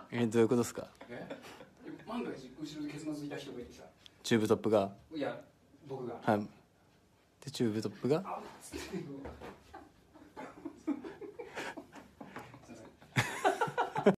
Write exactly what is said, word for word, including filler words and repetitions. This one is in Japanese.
えどういうことですか？ え万が一後ろでケツまずいた人がいてさ、 チューブトップがいや僕がはいでチューブトップがあっつって